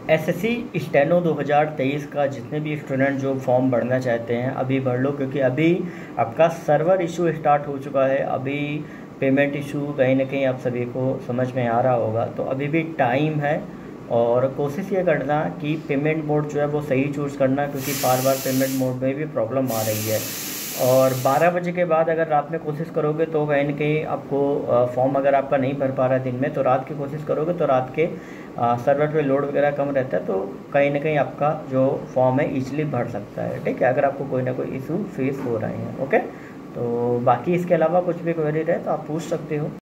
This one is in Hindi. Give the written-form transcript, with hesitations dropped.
एसएससी स्टेनो 2023 का जितने भी स्टूडेंट जो फॉर्म भरना चाहते हैं अभी भर लो, क्योंकि अभी आपका सर्वर इशू स्टार्ट हो चुका है। अभी पेमेंट इशू कहीं ना कहीं आप सभी को समझ में आ रहा होगा, तो अभी भी टाइम है। और कोशिश ये करना कि पेमेंट मोड जो है वो सही चूज़ करना, क्योंकि बार बार पेमेंट मोड में भी प्रॉब्लम आ रही है। और 12 बजे के बाद अगर रात में कोशिश करोगे तो कहीं न कहीं आपको फॉर्म अगर आपका नहीं भर पा रहा है दिन में, तो रात की कोशिश करोगे तो रात के सर्वर पे लोड वगैरह कम रहता है, तो कहीं ना कहीं आपका जो फॉर्म है ईजिली भर सकता है। ठीक है, अगर आपको कोई ना कोई इशू फेस हो रहे हैं। ओके, तो बाकी इसके अलावा कुछ भी क्वेरी रहे तो आप पूछ सकते हो।